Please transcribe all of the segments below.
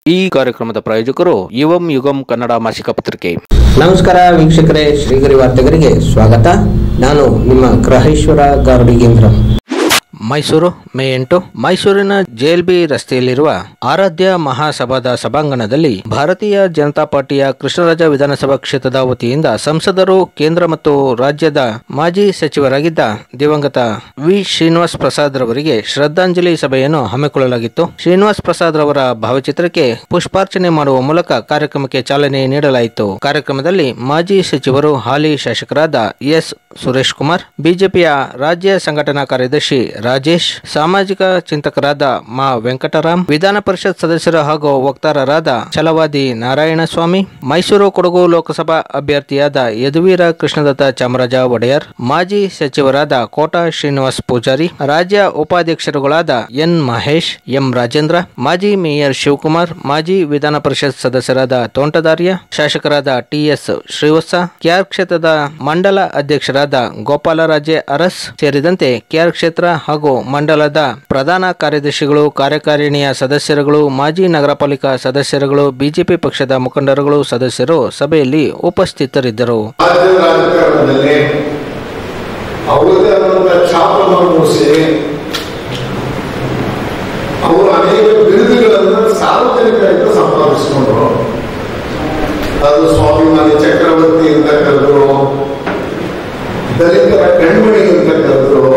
ಈ ಕಾರ್ಯಕ್ರಮದ ಪ್ರಾಯೋಜಕರು ಯುವಂ ಯುಗಂ ಕನ್ನಡ ಮಾಸಿಕ ಪತ್ರಿಕೆ. ನಮಸ್ಕಾರ ವೀಕ್ಷಕರೇ, ಶ್ರೀಗರಿ ವಾರ್ತೆಗರಿಗೆ ಸ್ವಾಗತ. ನಾನು ನಿಮ್ಮ ಗ್ರಹೇಶ್ವರ ಗಾರ್ಡಿಗೇಂದ್ರ. ಮೈಸೂರು ಮೇ 8 ಮೈಸೂರಿನ ಜೆಎಲ್ಬಿ ರಸ್ತೆಯಲ್ಲಿರುವ ಆರಾಧ್ಯ ಮಹಾಸಭಾದ ಸಭಾಂಗಣದಲ್ಲಿ ಭಾರತೀಯ ಜನತಾ ಪಾರ್ಟಿಯ ಕೃಷ್ಣರಾಜ ವಿಧಾನಸಭಾ ಕ್ಷೇತ್ರದ ವತಿಯಿಂದ ಸಂಸದರು, ಕೇಂದ್ರ ಮತ್ತು ರಾಜ್ಯದ ಮಾಜಿ ಸಚಿವರಾಗಿದ್ದ ದಿವಂಗತ ವಿ ಶ್ರೀನಿವಾಸ್ ಪ್ರಸಾದ್ ರವರಿಗೆ ಶ್ರದ್ಧಾಂಜಲಿ ಸಭೆಯನ್ನು ಹಮ್ಮಿಕೊಳ್ಳಲಾಗಿತ್ತು. ಶ್ರೀನಿವಾಸ್ ಪ್ರಸಾದ್ ರವರ ಭಾವಚಿತ್ರಕ್ಕೆ ಪುಷ್ಪಾರ್ಚನೆ ಮಾಡುವ ಮೂಲಕ ಕಾರ್ಯಕ್ರಮಕ್ಕೆ ಚಾಲನೆ ನೀಡಲಾಯಿತು. ಕಾರ್ಯಕ್ರಮದಲ್ಲಿ ಮಾಜಿ ಸಚಿವರು, ಹಾಲಿ ಶಾಸಕರಾದ ಎಸ್ ಸುರೇಶ್ ಕುಮಾರ್, ಬಿಜೆಪಿಯ ರಾಜ್ಯ ಸಂಘಟನಾ ಕಾರ್ಯದರ್ಶಿ ರಾಜೇಶ್, ಸಾಮಾಜಿಕ ಚಿಂತಕರಾದ ಮಾ ವೆಂಕಟರಾಮ್, ವಿಧಾನ ಪರಿಷತ್ ಸದಸ್ಯರು ಹಾಗೂ ವಕ್ತಾರರಾದ ಛಲವಾದಿ ನಾರಾಯಣಸ್ವಾಮಿ, ಮೈಸೂರು ಕೊಡಗು ಲೋಕಸಭಾ ಅಭ್ಯರ್ಥಿಯಾದ ಯದುವೀರ ಕೃಷ್ಣದತ್ತ ಚಾಮರಾಜ ಒಡೆಯರ್, ಮಾಜಿ ಸಚಿವರಾದ ಕೋಟಾ ಶ್ರೀನಿವಾಸ್ ಪೂಜಾರಿ, ರಾಜ್ಯ ಉಪಾಧ್ಯಕ್ಷರುಗಳಾದ ಎನ್ ಮಹೇಶ್, ಎಂ ರಾಜೇಂದ್ರ, ಮಾಜಿ ಮೇಯರ್ ಶಿವಕುಮಾರ್, ಮಾಜಿ ವಿಧಾನ ಪರಿಷತ್ ಸದಸ್ಯರಾದ ತೋಂಟದಾರ್ಯ, ಶಾಸಕರಾದ ಟಿಎಸ್ ಶ್ರೀವತ್ಸ, ಕೆಆರ್ ಕ್ಷೇತ್ರದ ಮಂಡಲ ಅಧ್ಯಕ್ಷರಾದ ಗೋಪಾಲರಾಜೆ ಅರಸ್ ಸೇರಿದಂತೆ ಕೆಆರ್ ಕ್ಷೇತ್ರ ಹಾಗೂ ಮಂಡಲದ ಪ್ರಧಾನ ಕಾರ್ಯದರ್ಶಿಗಳು, ಕಾರ್ಯಕಾರಿಣಿಯ ಸದಸ್ಯರುಗಳು, ಮಾಜಿ ನಗರ ಪಾಲಿಕಾ ಸದಸ್ಯರುಗಳು, ಬಿಜೆಪಿ ಪಕ್ಷದ ಮುಖಂಡರುಗಳು, ಸದಸ್ಯರು ಸಭೆಯಲ್ಲಿ ಉಪಸ್ಥಿತರಿದ್ದರು. ಅವರು ಅನೇಕ ಬಿರುದುಗಳನ್ನು ಸಾರ್ವಜನಿಕರಿಂದ ಸಂಪಾದಿಸಿಕೊಂಡ್ರು. ಅದು ಸ್ವಾಭಿಮಾನಿ ಚಕ್ರವರ್ತಿ ಅಂತ ಕರೆದ್ರು, ದಲಿತರ ಕಣ್ಮಣಿ ಅಂತ ಕರೆದ್ರು,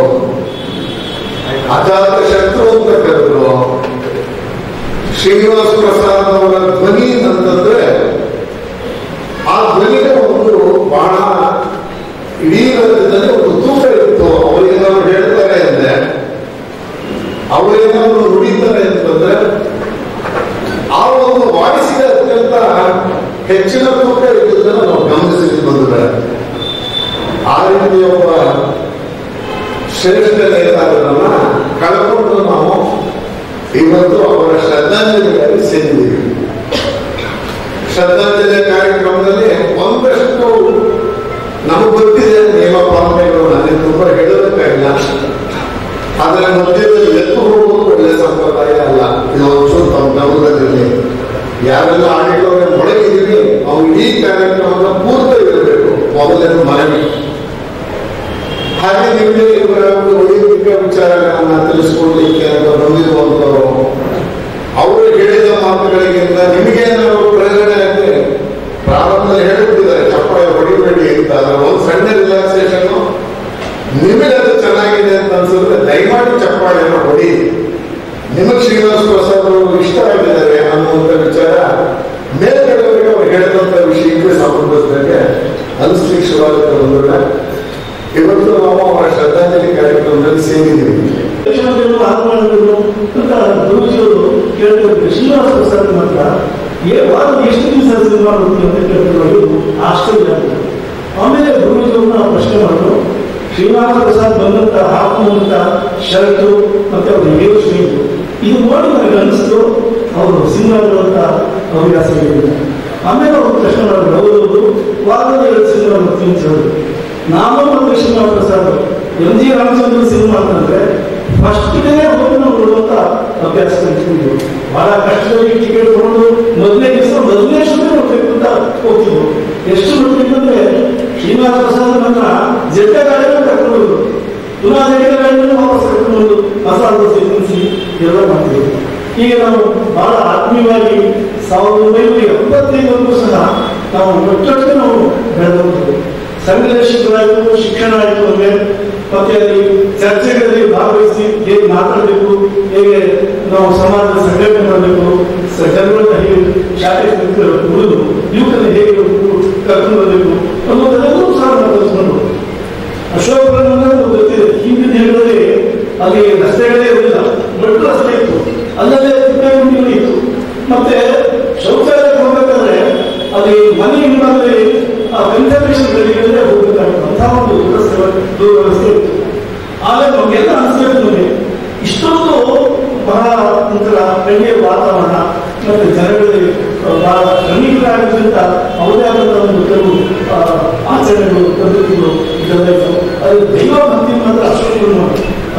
ಅಜಾತ ಶತ್ರು ಅಂತ ಕರೆದ್ರು. ಶ್ರೀನಿವಾಸ್ ಪ್ರಸಾದ್ ಅವರ ಧ್ವನಿ ಅಂತಂದ್ರೆ ಆ ಧ್ವನಿಗೆ ಒಂದು ಬಹಳ ಇಡೀ ರಾಜ್ಯದಲ್ಲಿ ಒಂದು ತೂಕ ಇತ್ತು. ಅವರೇನಾದ್ರು ಹೇಳ್ತಾರೆ ಅಂದ್ರೆ, ಅವರೇನಾದ್ರು ನುಡಿತಾರೆ ಅಂತಂದ್ರೆ ಆ ಒಂದು ವಾಯ್ಸಿಗೆ ಅತ್ಯಂತ ಹೆಚ್ಚಿನ ತೂಕ ಇದ್ದುದನ್ನು ನಾವು ಗಮನಿಸಿ ಬಂದಿದ್ದಾರೆ. ಆ ರೀತಿಯ ಒಬ್ಬ ಶ್ರೇಷ್ಠ ನೇತಾರರನ್ನ ಕಳ್ಕೊಂಡು ನಾವು ಇವತ್ತು ಅವರ ಶ್ರದ್ಧಾಂಜಲಿಗಾಗಿ ಸೇರಿದ್ದೀವಿ. ಶ್ರದ್ಧಾಂಜಲಿ ಕಾರ್ಯಕ್ರಮದಲ್ಲಿ ಒಂದಷ್ಟು ನಮಗೆ ಗೊತ್ತಿದೆ ನಿಯಮ ಪಾಲನೆಗಳು, ನನಗೆ ತುಂಬಾ ಹೇಳಬೇಕಾಗಿಲ್ಲ. ಅದರ ಮಧ್ಯದಲ್ಲಿ ಎತ್ತು ಹೋಗುವುದು ಒಳ್ಳೆ ಸಂಪ್ರದಾಯ ಅಲ್ಲ. ಇದು ಒಂಚೂರು ತಮ್ಮ ಗಮನದಲ್ಲಿ ಯಾರೆಲ್ಲ ಆಡಿಗಳವರೇ ಮೊಳಗಿದ್ದೀವಿ, ಅವ್ರು ಈ ಕಾರ್ಯಕ್ರಮದ ಪೂರ್ತಿ ಇರಬೇಕು ಮೊದಲೇನು ಮನವಿ. ಹಾಗೆ ನಿಮಗೆ ಇವರ ಒಂದು ವೈಯಕ್ತಿಕ ವಿಚಾರಗಳನ್ನ ತಿಳಿಸ್ಕೊಡ್ಲಿಕ್ಕೆ ಅಂತ ಬಂದಿರುವಂತವರು, ಅವರು ಹೇಳಿದ ಮಾತುಗಳಿಗಿಂತ ನಿಮಗೆ ನಾವು ಪ್ರಯೋಜನ ಅಂದ್ರೆ ಪ್ರಾರಂಭದಲ್ಲಿ ಹೇಳಿಬಿಟ್ಟಿದ್ದಾರೆ, ಚಪ್ಪಾಳೆ ಹೊಡಿಬೇಡಿ ಅಂತ. ಅದರ ಒಂದು ಸಣ್ಣ ರಿಲ್ಯಾಕ್ಸೇಷನ್ ನಿಮಗೆ ಅದು ಚೆನ್ನಾಗಿದೆ ಅಂತ ಅನ್ಸಿದ್ರೆ ದಯಮಾಡಿ ಚಪ್ಪಾಳೆಯನ್ನು ಹೊಡಿ. ನಿಮಗೆ ಶ್ರೀನಿವಾಸ್ ಪ್ರಸಾದ್ ಅವರು ಇಷ್ಟ ಆಗಿದ್ದಾರೆ ಅನ್ನುವಂಥ ವಿಚಾರ ಮೇಲ್ಗಡೆಯವರಿಗೆ ಅವರು ಹೇಳಿದಂತ ವಿಷಯಕ್ಕೆ ಸಂಬಂಧಿಸಿದಂಗೆ ಅನಿಸ್ಲಿಕ್ಕೆ ಶುರುವಾಗುತ್ತೆ. ಬಂದ್ರೆ ಇವತ್ತು ನಾವು ಅವರ ಶ್ರದ್ಧಾಂಜಲಿ ಕಾರ್ಯಕ್ರಮದಲ್ಲಿ ಸೇರಿದ್ದೀವಿ. ಶ್ರೀನಿವಾಸ ಪ್ರಸಾದ್ ಮಾತ್ರ ಎಷ್ಟು ದಿವಸ ಸಿನಿಮಾ ಅಂತ ಕೇಳ್ತಿರೋದು ಆಶ್ಚರ್ಯ. ಆಮೇಲೆ ಗುರುಜಿಯವ್ರನ್ನ ಪ್ರಶ್ನೆ ಮಾಡಿದ್ರು, ಶ್ರೀನಿವಾಸ ಪ್ರಸಾದ್ ಬಂದಂತ ಹಾಕುವಂತ ಶರ್ಟು ಮತ್ತೆ ಅವ್ರ ಹೇರ್ ಸ್ಟೈಲ್ ಇದು ನೋಡಿ ನನಗೆ ಅನಿಸ್ತು ಅವರು ಸಿನಿಮಾಗಳಂತ ಹವ್ಯಾಸ ಇದೆ. ಆಮೇಲೆ ಅವರು ಪ್ರಶ್ನೆ ಮಾಡಿದ್ರು, ಅವರು ವಾರದ 2 ಸಿನಿಮಾ ಬರ್ತೀನಿ ಅಂತ ಹೇಳಿದ್ರು. ನಾನು ಮತ್ತು Srinivasa Prasad M G Ramachandra cinema ಅಂತಂದ್ರೆ ಫಸ್ಟ್ ಡೇ ಹೋಗಿ ನಾವು ಕೊಡುವಂತ ಅಭ್ಯಾಸ ಕಲ್ತಿದ್ವಿ. ಬಹಳ ಕಷ್ಟದಲ್ಲಿ ಟಿಕೆಟ್ ತಗೊಂಡು ಮೊದಲನೇ ಶೋ ನೋಡ್ಬೇಕು ಅಂತ ಹೋಗ್ತಿದ್ವು. ಎಷ್ಟು ನೋಡ್ಬೇಕಂದ್ರೆ ಶ್ರೀನಿವಾಸ ಪ್ರಸಾದ್ ನನ್ನ ಜೆಟ್ಟ ಗಾಡಿಯನ್ನು ಕರ್ಕೊಂಡು ಪುನಃ ಜೆಟ್ಟ ಗಾಡಿಯನ್ನು ವಾಪಸ್ ಕರ್ಕೊಂಡು ಮಸಾಲ ದೋಸೆ ತಿನ್ನಿಸಿ ಎಲ್ಲ ಮಾಡ್ತಿದ್ವಿ. ಈಗ ನಾವು ಬಹಳ ಆತ್ಮೀಯವಾಗಿ 1975 ಸಹ ನಾವು ಒಟ್ಟೊಟ್ಟಿಗೆ ನಾವು ಬೆಳೆದೋಗ್ತೇವೆ. ಸಂಘರ್ಷಗಳಾಯಿತು, ಶಿಕ್ಷಣ ಆಯಿತು ಅಂದ್ರೆ ಮತ್ತೆ ಅಲ್ಲಿ ಚರ್ಚೆಗಳಲ್ಲಿ ಭಾಗವಹಿಸಿ ಹೇಗೆ ಮಾತಾಡಬೇಕು, ಹೇಗೆ ನಾವು ಸಮಾಜದ ಸಂಘಟನೆ ಮಾಡಬೇಕು, ಜನರನ್ನ ಹೇಗೆ ಶಾಲೆ ಉಳಿದು ಯುವಕರನ್ನ ಹೇಗೆ ಕರ್ಕೊಂಡು ಬರಬೇಕು ಅನ್ನೋದೆಲ್ಲವೂ ಸಹ ಮಾತಾಡಿಸ್ಕೊಂಡು ಅಶೋಕರನ್ನ ಗೊತ್ತಿದೆ. ಹಿಂದಿನ ದಿನಗಳಲ್ಲಿ ಅಲ್ಲಿ ರಸ್ತೆಗಳೇ ಇರಲಿಲ್ಲ, ದೊಡ್ಡ ರಸ್ತೆ ಇತ್ತು, ಅಲ್ಲದೆ ತಿಪ್ಪೇಗುಂಡಿಗಳು ಇತ್ತು. ಮತ್ತೆ ಶೌಚಾಲಯಕ್ಕೆ ಹೋಗ್ಬೇಕಾದ್ರೆ ಅಲ್ಲಿ ಮನೆ ಹಿಂಭಾಗದಲ್ಲಿ ಆ ವೆಂಟಿಲೇಷನ್ ಗಡಿಗಳಲ್ಲೇ ಹೋಗ್ಬೇಕಾಗುವಂತಹ ಒಂದು ದೂರ ವ್ಯವಸ್ಥೆ ಇತ್ತು. ಆಗ ನಮಗೆಲ್ಲ ಅನಿಸ್ಬೇಕು, ನಮಗೆ ಇಷ್ಟೊಂದು ಬಹಳ ಒಂಥರ ಕಣ್ಣಿಯ ವಾತಾವರಣ ಮತ್ತೆ ಜನಗಳಲ್ಲಿ ಬಹಳ ಕಣ್ಣಿಗಳಾಗಿದ್ದಂತ ಅವರೇ ಆದಂತಹ ಒಂದು ಕೆಲವು ಆಚರಣೆಗಳು, ಪದ್ಧತಿಗಳು ಇದೆಲ್ಲ ಇತ್ತು. ಅದು ದೈವ ಭಕ್ತಿ ಮಾತ್ರ ಅಷ್ಟೊಂದು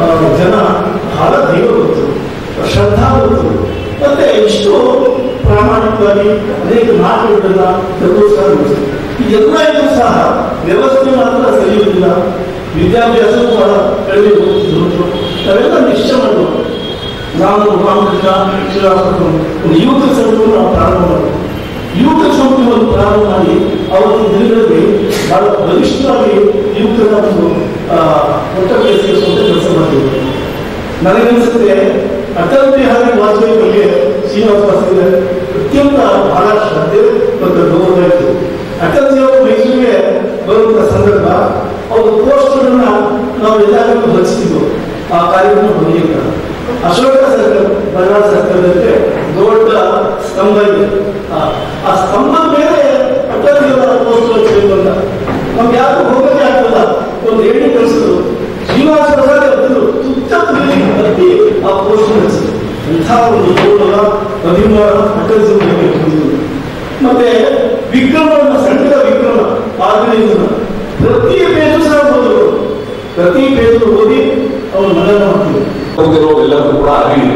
ಜನ ಬಹಳ ದೈವ ಭಕ್ತರು, ಶ್ರದ್ಧಾಭಕ್ತರು. ಮತ್ತೆ ಇಷ್ಟು ಪ್ರಾಣ ಪ್ರಾಮಾಣಿಕವಾಗಿ ಅನೇಕ ಮಾತುಗಳನ್ನ ತಗೋಸ್ಕರ ನಡೆಸಿದೆ. ಇದೆಲ್ಲ ಇದು ಸಹ ವ್ಯವಸ್ಥೆ ಮಾತ್ರ ಸರಿಯುವುದಿಲ್ಲ, ವಿದ್ಯಾಭ್ಯಾಸವೂ ಬಹಳ ಕಡಿಮೆ ಹೋಗುತ್ತಿದ್ದು ನಾವೆಲ್ಲ ನಿಶ್ಚಯ ಮಾಡಬೇಕು. ನಾವು ರಾಮಕೃಷ್ಣ ಒಂದು ಯುವಕ ಸಂಘವನ್ನು ನಾವು ಪ್ರಾರಂಭ ಮಾಡಬೇಕು. ಯುವಕ ಸಂಘವನ್ನು ಪ್ರಾರಂಭ ಮಾಡಿ ಅವತ್ತಿನ ದಿನಗಳಲ್ಲಿ ಬಹಳ ಬಲಿಷ್ಠವಾಗಿ ಯುವಕರ ಒಂದು ಒಟ್ಟಕ್ಕೆ ಸೇರಿಸುವಂತ ಕೆಲಸ ಮಾಡ್ತೀವಿ. ನನಗನ್ಸುತ್ತೆ ಅಟಲ್ ಬಿಹಾರಿ ವಾಜಪೇಯಿ ಬಗ್ಗೆ ಶ್ರೀನಿವಾಸ ಪಾಟೀಲ್ ಅತ್ಯಂತ ಬಹಳ ಶ್ರದ್ಧೆ ಮತ್ತು ಗೌರವ ಇತ್ತು. ಅಟಲ್ಜಿ ಅವರು ಮೈಸೂರಿಗೆ ಬರುವಂತಹ ಸಂದರ್ಭ ಅವ್ರ ಪೋಸ್ಟರ್ ಅನ್ನ ನಾವು ಎಲ್ಲರಿಗೂ ಹಂಚ್ತಿದ್ವು. ಆ ಕಾರ್ಯಕ್ರಮ ಬಂದಿಲ್ಲ. ಅಶೋಕ ಸರ್ಕಲ್, ಬಳ್ಳಾರಿ ಸರ್ಕಲ್ಗೆ ದೊಡ್ಡ ಸ್ತಂಭ ಇದೆ. ಆ ಸ್ತಂಭದ ಮೇಲೆ ಅಟಲ್ಜಿ ಅವರ ಪೋಸ್ಟರ್ ಹಚ್ಚಬೇಕು ಅಂತ ನಮ್ಗೆ ಯಾರು ಹೋಗೋದೇ ಆಗ್ತದ. ಒಂದು ಹೇಳಿ ಕಳಿಸಿದ್ರು. ಶ್ರೀನಿವಾಸ ಪ್ರಸಾದ್ ಅವರು ತುತ್ತಲ್ಲಿ ಹತ್ತಿ ಆ ಪೋಸ್ಟರ್ ಹಚ್ಚಿದ್ರು. ಇಂಥ ಒಂದು ಗೌರವ ಅಭಿಮಾನ ಅಟಲ್ಜಿ ಹೊಂದಿದ್ರು. ಮತ್ತೆ ವಿಕ್ರಮನ ಸಂಘದ ವಿಕ್ರಮ ಆರ್ಗನೈಸರ್ ಪ್ರತಿ ಪೇಜು ಸಹ ಓದಿದ್ರು. ಪ್ರತಿ ಪೇಜು ಓದಿ ಅವರು ಮನನ ಮಾಡ್ತಿದ್ರು. ಎಲ್ಲರೂ ಕೂಡ ಅರಿವಿದೆ.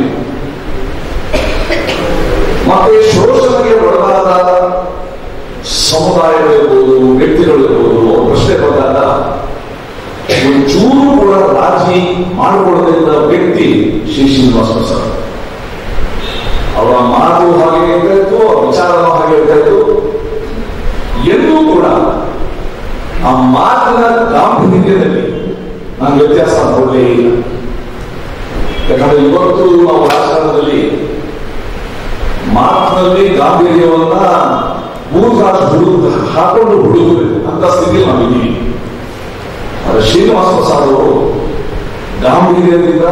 ಮತ್ತೆ ಶೋಷಣೆಗೆ ಒಳಗಾದ ಸಮುದಾಯಗಳಿರ್ಬೋದು, ವ್ಯಕ್ತಿಗಳಿರ್ಬೋದು, ಅವ್ರ ಪ್ರಶ್ನೆ ಬಂದಾಗ ಒಂಚೂರು ಕೂಡ ರಾಜಿ ಮಾಡಿಕೊಳ್ಳೋದ್ರಿಂದ ವ್ಯಕ್ತಿ ಶ್ರೀ ಶ್ರೀನಿವಾಸ ಪ್ರಸಾದ್. ಅವರ ಮಾತು ಹಾಗೆ ಇರ್ತಾ ಇತ್ತು, ವಿಚಾರನೂ ಹಾಗೆ ಇರ್ತಾ ಇತ್ತು. ಎಲ್ಲೂ ಕೂಡ ಆ ಮಾತಿನ ಗಾಂಭೀರ್ಯದಲ್ಲಿ ನಾನು ವ್ಯತ್ಯಾಸ ನೋಡಲೇ ಇಲ್ಲ. ಯಾಕಂದ್ರೆ ಇವತ್ತು ನಾವು ರಾಜಕಾರಣದಲ್ಲಿ ಮಾತಿನಲ್ಲಿ ಗಾಂಭೀರ್ಯವನ್ನ ಹಾಕೊಂಡು ಹುಡುಗಬೇಕು ಅಂತ ಸ್ಥಿತಿಯಲ್ಲಿ ನಾವಿದ್ದೀವಿ. ಆದರೆ ಶ್ರೀನಿವಾಸ ಪ್ರಸಾದ್ ಅವರು ಗಾಂಭೀರ್ಯದಿಂದ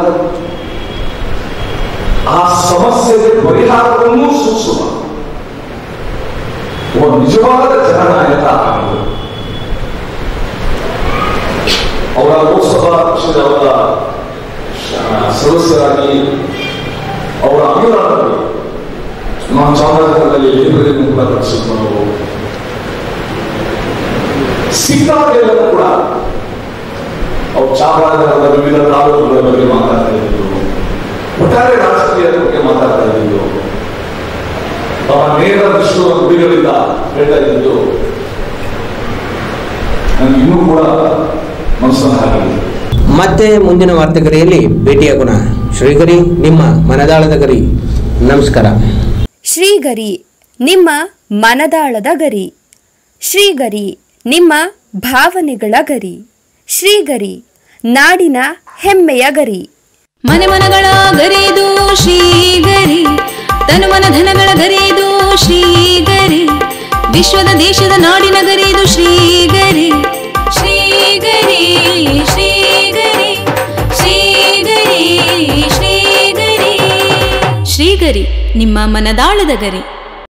ಆ ಸಮಸ್ಯೆಗೆ ಪರಿಹಾರವನ್ನು ಸೂಚಿಸುವ ಒಬ್ಬ ನಿಜವಾದ ಜನನಾಯಕ ಆಗಿದ್ದರು. ಅವರ ಲೋಕಸಭಾ ಪಕ್ಷದ ಅವರ ಸದಸ್ಯರಾಗಿ ಅವರ ಅನುದಾನದಲ್ಲಿ ನಾವು ಚಾಮರಾಜನಗರದಲ್ಲಿ ಲೈಬ್ರರಿಯನ್ನು ಕೂಡ ಕಟ್ಟಿಸಿಕೊಂಡು ಸಿಕ್ಕಾಗೆಲ್ಲರೂ ಕೂಡ ಅವರು ಚಾಮರಾಜನಗರದ ವಿವಿಧ ತಾಲೂಕುಗಳ ಬಗ್ಗೆ ಮಾತಾಡ್ತಾ ಇದ್ರು. ಒಟ್ಟಾರೆ ರಾಜಕೀಯದ ಬಗ್ಗೆ ಮಾತಾಡ್ತಾ ಇದ್ದು ಅವರ ನೇರ ವಿಶ್ವದ ಗುಡಿಗಳಿಂದ ಹೇಳ್ತಾ ಇದ್ದು ನನಗೆ ಇನ್ನೂ ಕೂಡ ಮನಸ್ಸನ್ನು ಹಾಕಿದೆ. ಮತ್ತೆ ಮುಂದಿನ ವಾರ್ತೆಗರಿಯಲ್ಲಿ ಭೇಟಿಯಾಗೋಣ. ಶ್ರೀಗರಿ, ನಿಮ್ಮ ಮನದಾಳದ ಗರಿ. ನಮಸ್ಕಾರ. ಶ್ರೀಗರಿ, ನಿಮ್ಮ ಮನದಾಳದ ಗರಿ. ಶ್ರೀಗರಿ, ನಿಮ್ಮ ಭಾವನೆಗಳ ಗರಿ. ಶ್ರೀಗರಿ, ನಾಡಿನ ಹೆಮ್ಮೆಯ ಗರಿ. ಮನೆ ಮನಗಳ ಗರಿದು ಶ್ರೀಗರಿ, ತನು ಮನ ಧನಗಳ ಗರಿದು ಶ್ರೀಗರಿ, ವಿಶ್ವದ ದೇಶದ ನಾಡಿನ ಗರಿದು ಶ್ರೀಗರಿ. ಶ್ರೀಗರಿ ಶ್ರೀಗರಿ ಶ್ರೀಗರಿ ಶ್ರೀಗರಿ ಶ್ರೀಗರಿ, ನಿಮ್ಮ ಮನದಾಳದ ಗರಿ.